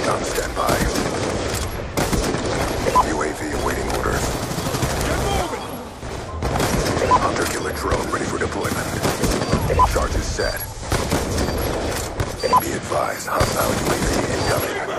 On standby. UAV awaiting orders. Get moving! Hunter-killer drone ready for deployment. Charges set. Be advised, hostile UAV incoming.